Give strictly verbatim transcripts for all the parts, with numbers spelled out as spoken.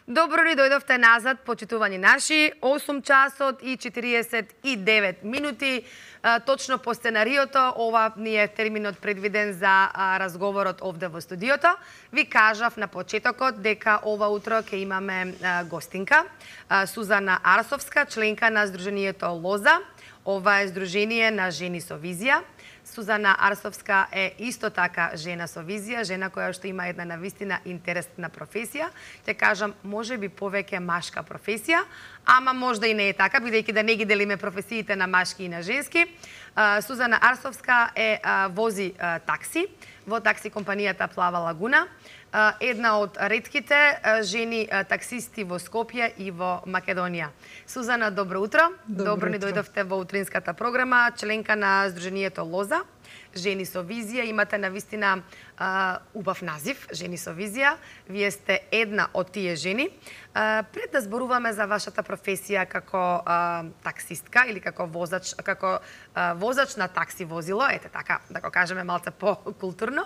Добро ни дојдовте назад, почитувани наши, осум часот и четириесет и девет минути. Точно по сценариото, ова ни е терминот предвиден за разговорот овде во студиото. Ви кажав на почетокот дека ова утро ќе имаме гостинка, Сузана Арсовска, членка на Сдруженијето Лоза. Ова е Сдружение на жени со визија. Сузана Арсовска е исто така жена со визија, жена која што има една навистина интересна професија. Ќе кажам, може би повеќе машка професија, ама можда и не е така, бидејќи да не ги делиме професиите на машки и на женски. Сузана Арсовска е вози такси во такси компанијата Плава Лагуна. Една од ретките жени таксисти во Скопје и во Македонија. Сузана, добро утро. Добро, добро ни дојдовте во утринската програма, членка на Сдруженијето Лоза, жени со визија. Имате навистина а, убав назив, жени со визија. Вие сте една од тие жени. А, пред да зборуваме за вашата професија како а, таксистка или како возач, како а, возач на такси возило, ете така, да го кажеме малце по-културно,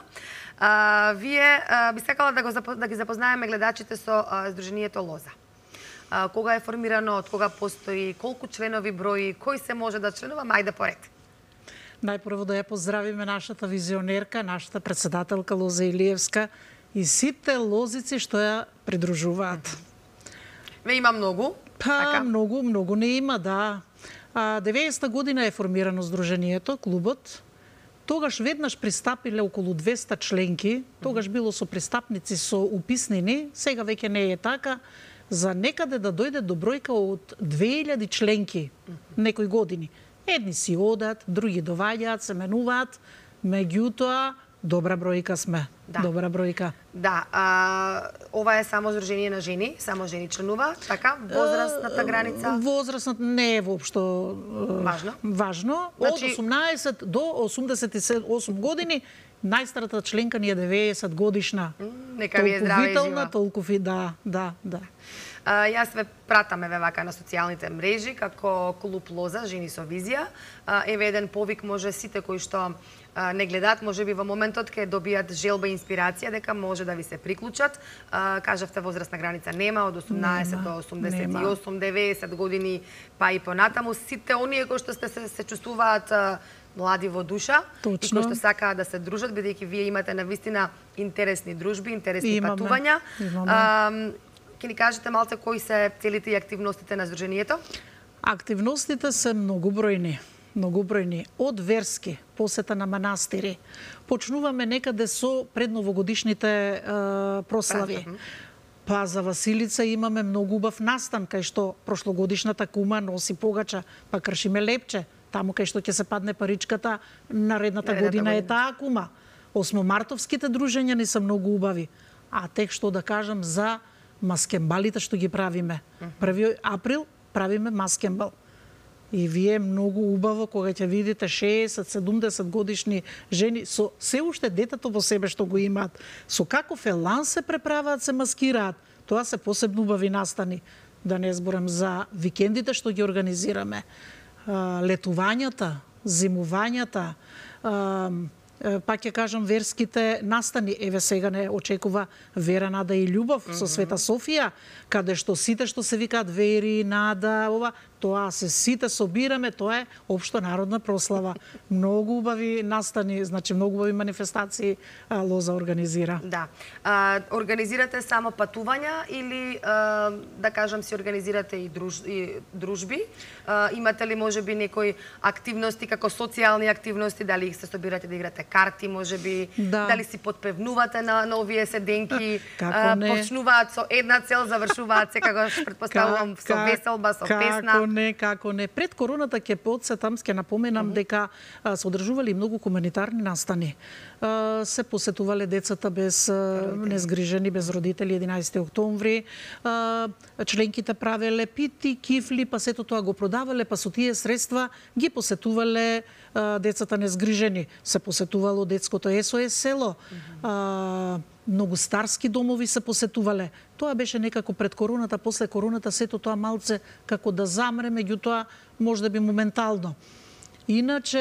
а, вие а, би сакала да, го, да ги запознаеме гледачите со а, Сдруженијето Лоза. А, кога е формирано, од кога постои, колку членови брои, кој се може да членува, ајде поред. Најпрво да ја поздравиме нашата визионерка, нашата председателка Лоза Илиевска и сите лозици што ја придружуваат. Ве има многу? Па, така? многу, многу не има, да. А, деветдесета година е формирано Сдруженијето, клубот. Тогаш веднаш пристапиле околу двеста членки, тогаш било со пристапници со уписнини, сега веќе не е така. За некаде да дојде до бројка од две илјади членки некои години. Едни си одат, други доваѓаат, се менуваат, меѓутоа добра бројка сме. Да. Добра бројка. Да, а, ова е само Сдружение на жени, само жени членува, така? Возрастната граница? Возрастната не е воопшто важно. Важно. Значи... Од осумнаесет до осумдесет и осум години, најстарата членка ни е деветдесет годишна. Нека ви е здраве и жива. Толку ви, да, да, да. Uh, јас ве пратаме ве вака на социјалните мрежи како клуб Лоза, жени со визија. Uh, еве еден повик, може сите кои што uh, не гледаат, може би во моментот ќе добијат желба и инспирација дека може да ви се приклучат. Uh, кажавте возрастна граница нема, од осумнаесет до осумдесет и осум, деветдесет години, па и понатаму. Сите оние кои што сте се, се чувствуваат uh, млади во душа. Точно. И кои што сакаат да се дружат, бидејќи вие имате навистина интересни дружби, интересни Имаме. патувања. Имаме. Uh, Ке ни кажете малце кои се целите и активностите на Сдруженијето? Активностите се многобројни, многобројни. Од верски, посета на манастири. Почнуваме некаде со предновогодишните е, прослави. Па за Василица имаме многу убав настан, кај што прошлогодишната кума носи погача, па кршиме лепче. Таму кај што ќе се падне паричката, наредната, наредната година, година е таа кума. Осмомартовските дружења ни се многу убави. А тек што да кажам за маскембалите што ги правиме. Први април правиме маскембал. И вие многу убаво кога ќе видите шеесет седумдесет годишни жени со се уште детето во себе што го имаат, со каков елан се преправаат, се маскираат. Тоа се посебно убави настани. Да не зборам за викендите што ги организираме. Летувањата, зимувањата, пак ќе кажам верските настани. Еве сега не очекува Вера, Нада и љубов mm -hmm. со Света Софија, каде што сите што се викаат Вери, Нада, ова, тоа се сите собираме, тоа е општо народна прослава. Многу убави настани, значи многу убави манифестации а, Лоза организира. Да. А, организирате само патувања или а, да кажам си организирате и, друж, и дружби? А, имате ли можеби некои активности како социјални активности, дали се собирате да играте карти, можеби, да. Дали си подпевнувате на, на овие седенки, а, почнуваат со една цел, завршуваат секогаш, предпоставувам, со веселба, со како песна. Како не, како не. Пред короната ќе подсетам, ќе напоменам mm -hmm. дека а, се одржували многу хуманитарни настани. А, се посетувале децата без родители. Незгрижени, без родители, единаесети октомври. А, членките правеле пити, кифли, па сето тоа го продавале, па со тие средства ги посетувале а, децата незгрижени. Се посетувало детското ес о ес село. Mm -hmm. а, многу старски домови се посетувале. Тоа беше некако пред короната, после короната сето тоа малце како да замре, меѓутоа може да би моментално. Иначе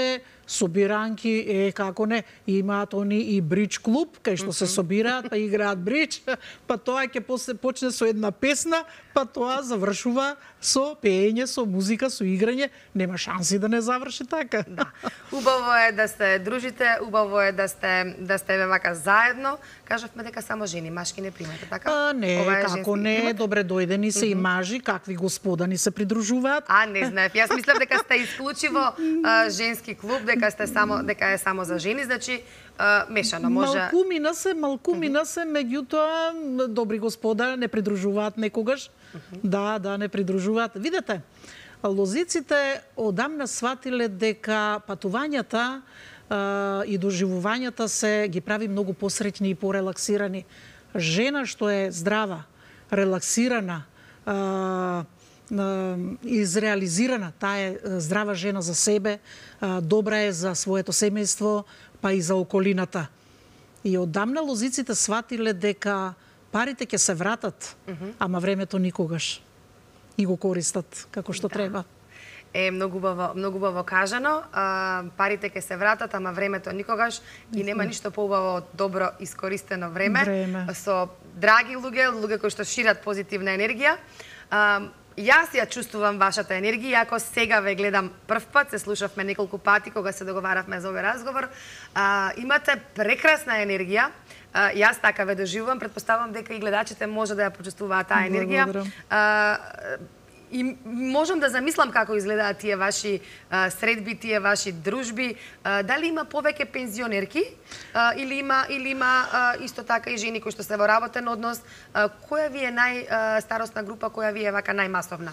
собиранки, е, како не, имаат они и бридж клуб, кај што се собираат, па играат бридж, па тоа ќе после почне со една песна, па тоа завршува со пеење, со музика, со играње, нема шанси да не заврши така. Да. Убаво е да се дружите, убаво е да сте да сте вака заедно. Кажавме дека само жени, машки не примате, така? А, не, Ова е како женски не, климат? добре дојдени се mm -hmm. и мажи, какви господани се придружуваат. А, не знаев. Јас мислев дека сте исклучиво а, женски клуб, дека сте само дека е само за жени, значи а, мешано може. Малкумина се, малкумина се, меѓутоа добри господа не придружуваат некогаш. Да, да, не придружуваат. Видете, лозиците одамна сватиле дека патувањата а, и доживувањата се ги прави многу посреќни и порелаксирани. Жена што е здрава, релаксирана, а, изреализирана, таа е здрава жена за себе, добра е за своето семејство, па и за околината. И одамна лозиците сватиле дека парите ќе се вратат, mm -hmm. ама времето никогаш. И го користат како што да. треба. Е многу убаво, многу убаво кажано. А, парите ќе се вратат, ама времето никогаш. И нема ништо поубаво од добро искористено време, време. со драги луѓе, луѓе кои што шират позитивна енергија. А, Јас ја чувствувам вашата енергија, ако сега ве гледам прв пат, се слушавме неколку пати кога се договаравме за овој разговор. А, имате прекрасна енергија. А, јас така ве доживувам, претпоставувам дека и гледачите може да ја почувствуваат таа енергија. А, и можам да замислам како изгледаат тие ваши а, средби, тие ваши дружби. А, дали има повеќе пензионерки а, или има или има а, исто така и жени кои што се во работен однос? А, која ви е најстаросна група, која ви е вака најмасовна?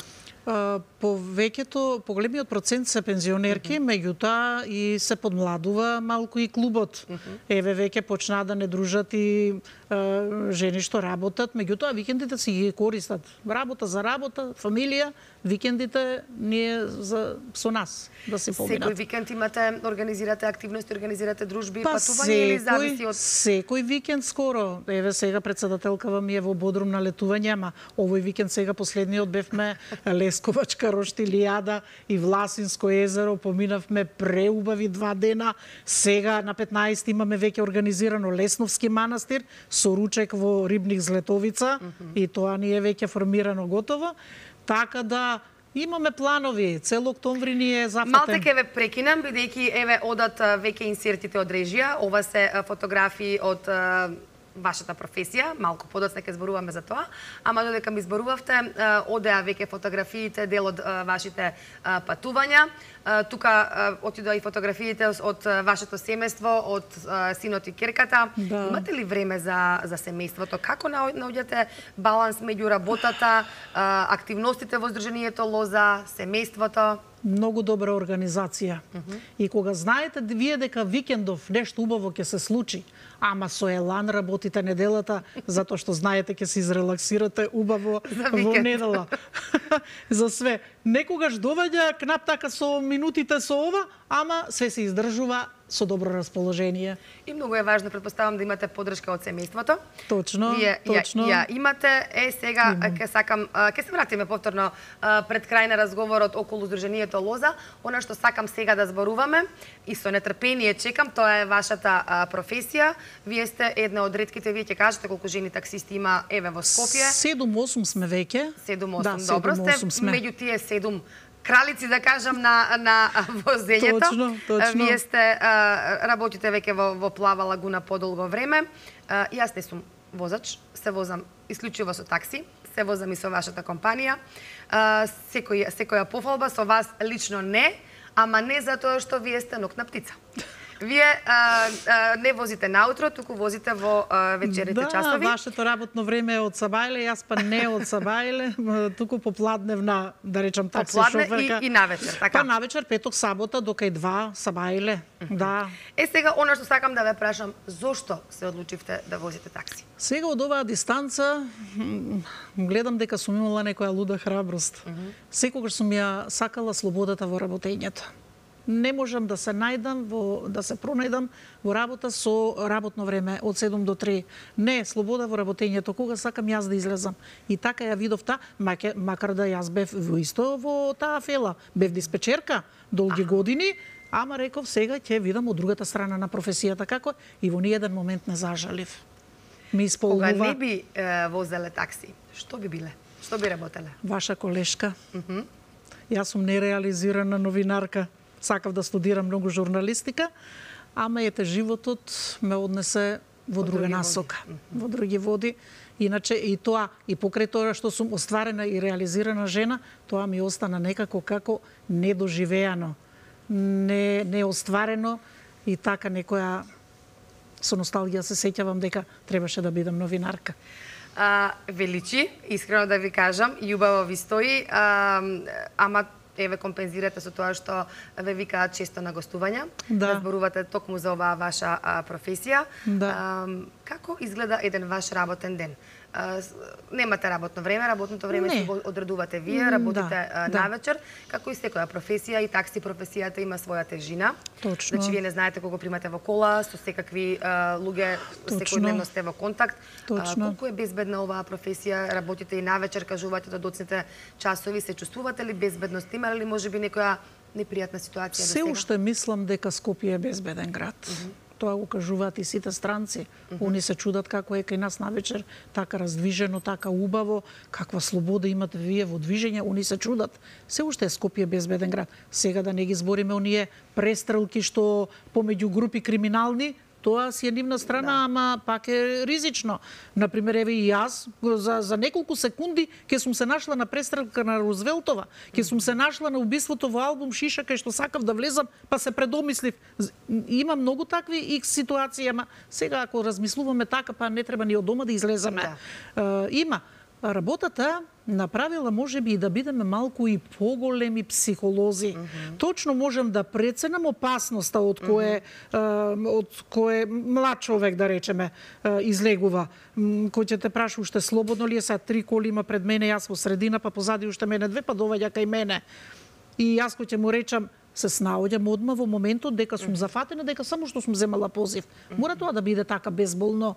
Повеќето, поголемиот процент се пензионерки, mm -hmm. меѓутоа и се подмладува малку и клубот. Mm -hmm. Еве веќе почна да не дружат и е, жени што работат, меѓутоа викендите си ги користат. Работа за работа, фамилија, викендите ние за со нас да се поминат. Секој викенд имате, организирате активности, организирате дружби, па, патување или зависи од... Секој викенд скоро. Еве сега председателкава ми е во Бодрум на летување, ама овој викенд сега последниот бевме Лесковачка, Роштилијада и Власинско езеро, поминавме преубави два дена. Сега на петнаесети имаме веќе организирано Лесновски манастир со ручек во Рибник Злетовица mm -hmm. и тоа ни е веќе формирано готово. Така да имаме планови, цел октомври ни е зафатен. Малте ке ве прекинам, бидејќи еве одат веќе инсертите од режија, ова се фотографии од вашата професија, малку подоцна ќе зборуваме за тоа, ама додека ми зборувавте, одеа веќе фотографиите дел од вашите патувања. Тука отидоа и фотографиите од вашето семејство, од синот и керката. Да. Имате ли време за за семејството? Како наоѓате баланс меѓу работата, активностите во Сдруженијето Лоза, семејството? Многу добра организација. Uh -huh. И кога знаете вие дека викендов нешто убаво ќе се случи, ама со елан работите неделата, затоа што знаете ќе се изрелаксирате убаво во недела. За све. Некогаш доваѓа кнап така со минутите со ова, ама се се издржува со добро расположение. И многу е важно, предпоставам, да имате поддршка од семејството. Точно, Вие точно. Ја, ја имате. Е, сега ќе сакам, ќе се вратиме повторно пред крај на разговорот околу Сдруженијето Лоза. Она што сакам сега да зборуваме и со нетрпение чекам, тоа е вашата а, професија. Вие сте една од ретките, вие ќе кажете колку жени таксисти има еве во Скопје. седум-осум сме веќе. седум-осум, да, добро сте. Меѓу тие седум кралици, да кажам, на, на возењето. Точно, точно. Вие сте, а, работите веќе во, во Плава лагуна подолго време. А, јас не сум возач, се возам исклучиво со такси, се возам и со вашата компанија. А, секој, секоја пофалба со вас лично не, ама не затоа што вие сте нокна птица. Вие а, а, не возите наутро, туку возите во а, вечерните да, часови. Да, вашето работно време е од Сабајле, јас па не од Сабајле, туку попладневна, да речам такси шоферка. И, и навечер, така? Па навечер, петок, сабота, до кај два, Сабајле, mm -hmm. да. Е, сега, она што сакам да ве прашам, зошто се одлучивте да возите такси? Сега од оваа дистанца, гледам дека сум имала некоја луда храброст. Mm -hmm. Секогаш сум ја сакала слободата во работењето. Не можам да се најдам, во, да се пронајдам во работа со работно време од седум до три. Не, слобода во работењето, кога сакам јас да излезам. И така ја видов та, макар да јас бев во исто во таа фела. Бев диспечерка долги години, Ама реков сега ќе видам од другата страна на професијата како и во ниеден момент не зажалив. Ми исполнува. Кога не би е, возеле такси, што би биле? Што би работеле? Ваша колешка. Mm -hmm. Јас сум нереализирана новинарка. Сакав да студирам многу журналистика, ама ете животот ме однесе во, во друга насока, води. Mm -hmm. во други води. Иначе и тоа, и покрај тоа што сум остварена и реализирана жена, тоа ми остана некако како недоживеано, не неостварено и така некоја со носталгија се сеќавам дека требаше да бидам новинарка. А, величи, искрено да ви кажам, љубаво ви стои, а, ама еве компензирате со тоа што ве викаат често на гостувања, да зборувате токму за оваа ваша а, професија. Да. А, како изгледа еден ваш работен ден? А, немате работно време, работното време си го одредувате вие, работите да, да. навечер, како и секоја професија и такси професијата има своја тежина. Точно. Значи вие не знаете кога примате во кола, со секакви а, луѓе секојдневно сте во контакт. Точно. А, колку е безбедна оваа професија? Работите и навечер, кажувате до доцните часови, се чувствувате ли безбедност? Имале ли можеби некоја непријатна ситуација до сега? Се уште мислам дека Скопје е безбеден град. Mm -hmm. Тоа го кажуваат и сите странци. Mm -hmm. Они се чудат како е кај нас навечер, така раздвижено, така убаво, каква слобода имате вие во движење, они се чудат. Се уште е Скопје безбеден град. Сега да не ги збориме оние престрелки што помеѓу групи криминални, тоа си е нивна страна, да. Ама пак е ризично. Например, еве и јас за, за неколку секунди ќе сум се нашла на престрелка на Рузвелтова, ќе сум се нашла на убиството во албум Шиша, кај што сакав да влезам, па се предомислив. Има многу такви икс ситуации, ама сега ако размислуваме така, па не треба ни од дома да излеземе. Да. Uh, има. Работата направила можеби и да бидеме малку и поголеми психолози. Mm -hmm. Точно можем да преценам опасноста од кое, mm -hmm. од кое млад човек, да речеме, излегува. Кој ќе те праша уште слободно ли е, са три коли има пред мене, јас во средина, па позади уште мене две, па доваѓа кај мене. И јас кој ќе му речам, се снаоѓам одма во моментот дека сум зафатена, дека само што сум земала позив. Мора тоа да биде така безболно.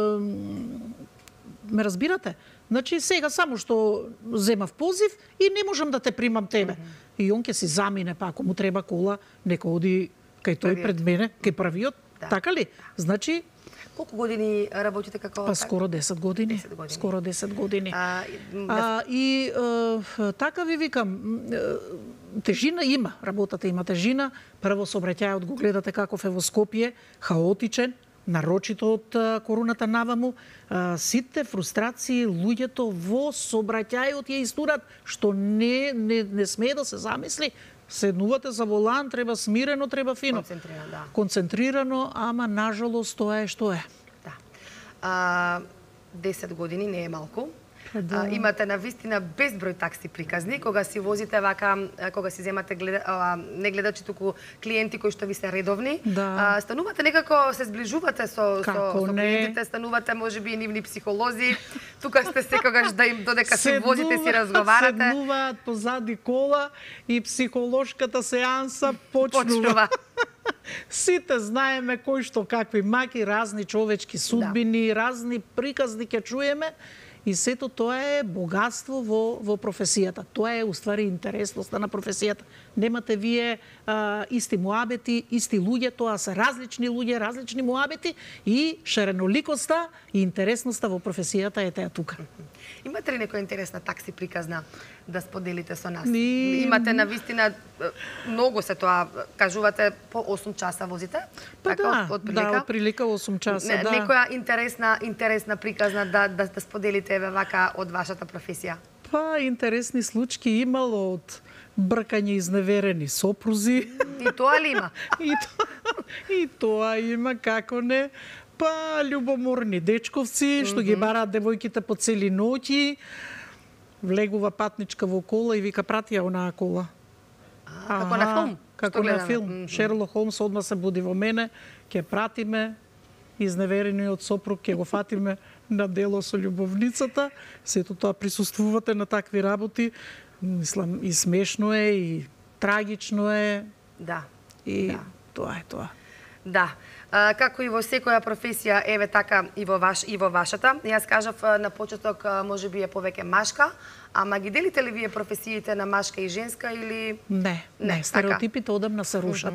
Ме разбирате? Значи сега само што земав позив и не можам да те примам тебе. Mm -hmm. И он ќе си замине, па ако му треба кола, нека оди кај тој правиот. Пред мене, кај правиот. Да. Така ли? Значи колку години работите како па скоро десет години. десет години. Скоро десет години. А, а, и а, така ви викам, тежина има, работата има тежина. Прво сообраќајот го гледате каков е во Скопје, хаотичен, нарочито од короната наваму, сите фрустрации луѓето во сообраќајот ја истурат, што не, не, не смее да се замисли. Седнувате за волан, треба смирено, треба фино. Концентрирано, да. Концентрирано, ама нажалост тоа е што е. Да. А, десет години не е малку. Да. А, имате на вистина безброј такси приказни кога си возите вака, кога си земате гледа, а, не гледачи, туку клиенти кои што ви се редовни. Да. А, станувате некако, се зближувате со, со, со не? клиентите, станувате можеби и нивни психолози. Тука сте секогаш да им додека се возите си разговарате. Седнуваат позади кола и психолошката сеанса почнува. почнува. Сите знаеме кој што какви маки, разни човечки судбини, да. разни приказни ќе чуеме. И сето тоа е богатство во, во професијата. Тоа е уствари интересноста на професијата. Немате вие а, исти муабети, исти луѓе, тоа се различни луѓе, различни муабети и шареноликоста и интересноста во професијата е теа тука. Имате ли некоја интересна такси приказна да споделите со нас? Ни... Имате на вистина многу се тоа, кажувате по осум часа возите? Па така, да, од, од прилика? да, од прилика осум часа, не, да. Некоја интересна, интересна приказна да, да, да споделите еве вака од вашата професија? Па интересни случаи имало од бркање изневерени сопрузи. И тоа ли има? и, тоа, и тоа има, како не. Па љубоморни дечковци, mm -hmm. што ги бараат девојките по цели ноќи. Влегува патничка во кола и вика прати ја онаа кола. А, како на филм? Како на филм. Mm -hmm. Шерлок Холмс одма се буди во мене, ќе пратиме изневерениот сопруг, ќе го фатиме на дело со љубовницата. Сето тоа присуствувате на такви работи. Мислам, и смешно е, и трагично е. Да. И да. тоа е тоа. Да. А, како и во секоја професија, еве така и во ваш и во вашата. Јас кажав а, на почеток а, можеби е повеќе машка, ама ги делите ли вие професиите на машка и женска или Не, не, Не, стереотипите одамна се рушат.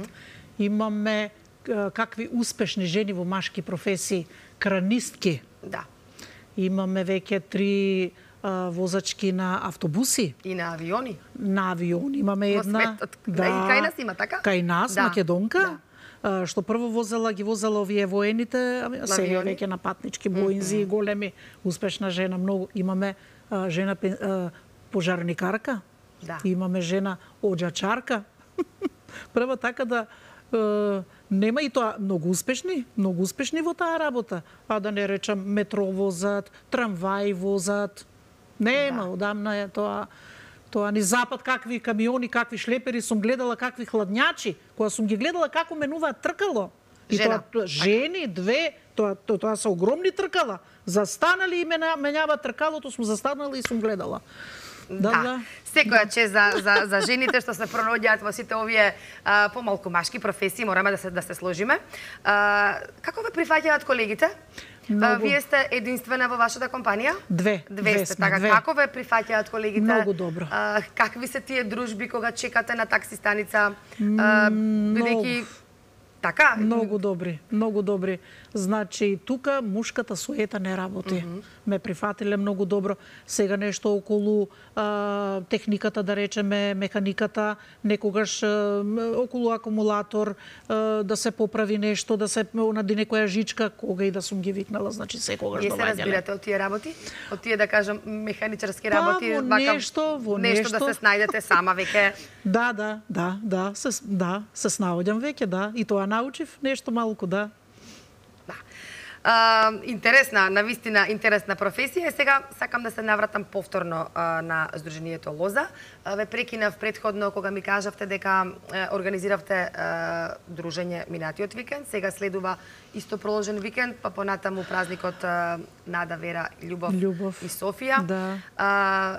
Имаме а, какви успешни жени во машки професии, кранистки. да, Имаме веќе три а, возачки на автобуси, и на авиони? на авиони. Имаме Во една... светот. И кај нас има така? Кај нас, Да, македонка, а, што прво возела, ги возела овие воените, ами, сега авиони? веќе на патнички боинзи, големи, успешна жена, многу. Имаме а, жена пен- а, пожарникарка, Да. имаме жена оджачарка. Прва така да е, нема и тоа многу успешни, многу успешни во таа работа, а да не речам метро возат, трамваи возат. Нема, Да. одамна е тоа тоа ни запад какви камиони, какви шлепери сум гледала, какви хладњачи, кога сум ги гледала како менуваат тркало. И Жена. тоа жени две, тоа тоа, тоа се огромни тркала. Застанали и мена- менјаваат тркалото, сум застанала и сум гледала. Да, да. Секоја чест за, за, за жените што се пронаоѓаат во сите овие а, помалку машки професии, мораме да се да се сложиме. А, како ве прифаќаат колегите? А, Многу. вие сте единствена во вашата компанија? Две, Две две сте, сме, така. две. Како ве прифаќаат колегите? Многу добро. А, какви се тие дружби кога чекате на такси станица? А, бидејќи така? Многу добри, многу добри. Значи, тука мушката суета не работи. Mm -hmm. Ме прифатиле многу добро. Сега нешто околу а, техниката, да речеме, механиката, некогаш а, околу акумулатор, а, да се поправи нешто, да се онади некоја жичка, кога и да сум ги викнала, значи секогаш Вие се доаѓале. разбирате од тие работи? Од тие, да кажам, механичарски Па, работи? во вака, нешто, во нешто да нешто. се снајдете сама веќе. Да, да, да, да, се, да, се снаоѓам веќе, да. И тоа научив нешто малку, да. Да. А, интересна, навистина интересна професија. И сега сакам да се навратам повторно а, на Сдруженијето Лоза. А, ве прекинав предходно кога ми кажавте дека е, организиравте е, дружење минатиот викенд. Сега следува исто проложен викенд, па понатаму празникот е, Нада, Вера, Љубов, Љубов, и Софија. да. А,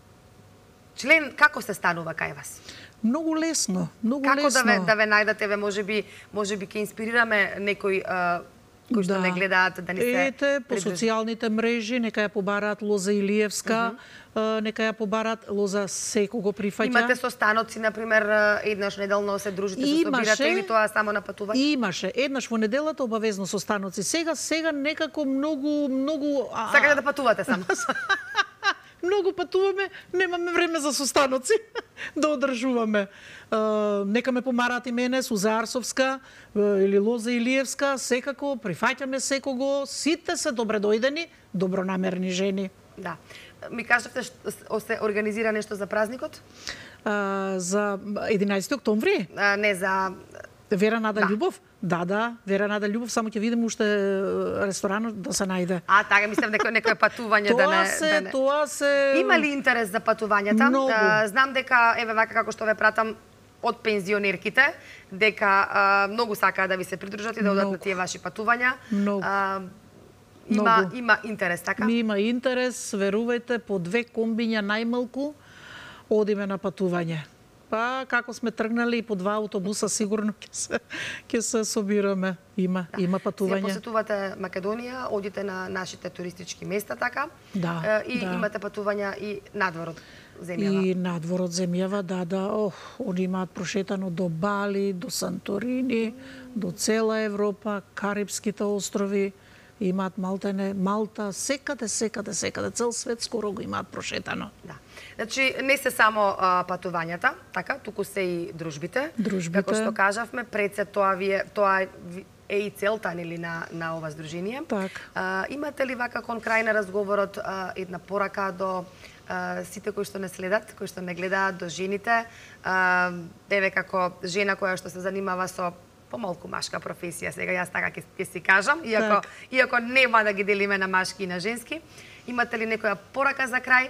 член како се станува кај вас? Многу лесно, многу Како лесно. да ве да ве најдете, ве можеби можеби ќе инспирираме некој а, кои што не гледаат да ни се Ете, по придружи. социјалните мрежи, нека ја побараат Лоза Илиевска, uh нека ја побараат Лоза секого прифаќа. Имате состаноци, например, еднаш неделно се дружите, се Имаше. собирате или тоа само на патување? Имаше еднаш во неделата обавезно состаноци. Сега сега некако многу многу а, Сакате да патувате само? многу патуваме, немаме време за состаноци да одржуваме. Uh, нека ме помараат и мене, Суза Арсовска uh, или Лоза Илиевска, секако прифаќаме секого, сите се добре дојдени, добронамерни жени. Да. Ми кажавте што се организира нешто за празникот? Uh, за единаесети октомври, А, не за Вера Нада Да. Љубов. Да, да, Вера Нада Љубов, само ќе видиме уште ресторанот да се најде. А, така, мислам некој некој патување да Тоа не се, да не. тоа се... Има ли интерес за патувањата? Многу. А, знам дека еве вака како што ве пратам од пензионерките, дека а, многу сакаат да ви се придружат и да одат на Многу. тие ваши патувања. Многу. А, има Многу. има интерес, така? Ми има интерес, верувајте, по две комбиња најмалку одиме на патување. Па како сме тргнали и по два автобуса сигурно ќе се ќе се собираме. Има, има Се патување. посетувате Македонија, одите на нашите туристички места, така? Да, Е, И да. имате патувања и надвор од земјава. И надвор од земјава, да, да, ох, они имаат прошетано до Бали, до Санторини, до цела Европа, Карипските острови, имаат Малтене, Малта, секаде, секаде, секаде, цел свет скоро го имаат прошетано. Да. Значи, не се само а, патувањата, така, туку се и дружбите. Дружбите. Како што кажавме, пред се тоа вие тоа ви- е и целта нели на на ова здружение. Така. А, имате ли вака кон крај на разговорот а, една порака до а, сите кои што не следат, кои што не гледаат, до жените, а, еве како жена која што се занимава со помалку машка професија, сега јас така ќе ќе си кажам, иако Так. иако нема да ги делиме на машки и на женски. Имате ли некоја порака за крај?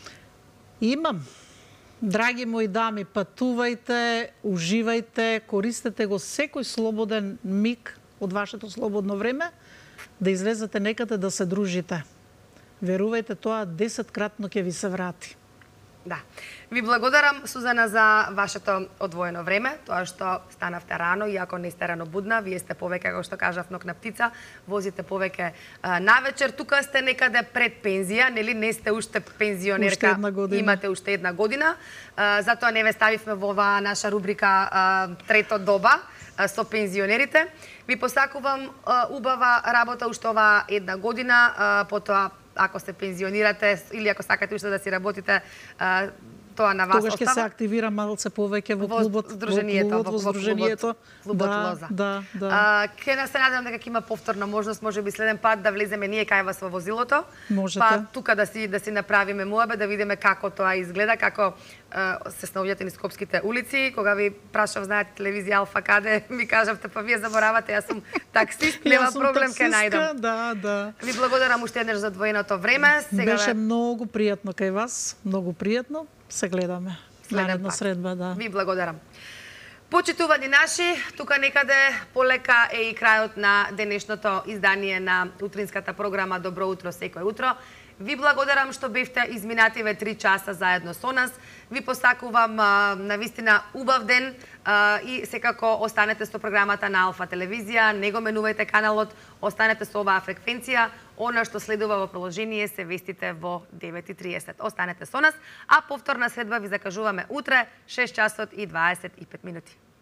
Имам. Драги мои дами, патувајте, уживајте, користете го секој слободен миг од вашето слободно време да излезете некаде да се дружите. Верувајте, тоа десеткратно ќе ви се врати. Да. Ви благодарам, Сузана, за вашето одвоено време, тоа што станавте рано, иако не сте рано будна, вие сте повеќе, како што кажав, нокна птица, возите повеќе навечер, тука сте некаде пред пензија, нели не сте уште пензионерка, уште една година. Имате уште една година, затоа не ве ставивме во оваа наша рубрика Трето доба со пензионерите. Ви посакувам убава работа уште оваа една година, потоа ако се пензионирате или ако сакате уште да си работите, тоа на вас Тогаш ќе се активира малце повеќе во клубот, во здруженијето, во здруженијето. клубот Да, Лоза. да, да. Ке се надевам дека ќе има повторна можност, можеби следен пат да влеземе ние кај вас во возилото. Можете. Па тука да си да си направиме муабе, да видиме како тоа изгледа, како се снаоѓате низ Скопските улици. Кога ви прашав, знаете, телевизија Алфа каде, ми кажавте, па вие заборавате, јас сум таксист, нема проблем, ќе најдам. Да, да. Ви благодарам уште еднаш за одвоеното време. Сега беше многу пријатно кај вас, многу пријатно. Се гледаме. Наредна средба, да. Ви благодарам. Почитувани наши, тука некаде полека е и крајот на денешното издание на утринската програма Добро утро секој утро. Ви благодарам што бевте изминативе три часа заедно со нас. Ви посакувам на вистина убав ден а, и секако останете со програмата на Алфа телевизија, не го менувајте каналот, останете со оваа фреквенција. Она што следува во приложение се вестите во девет и триесет. Останете со нас, а повторна следба ви закажуваме утре шест часот и дваесет и пет минути.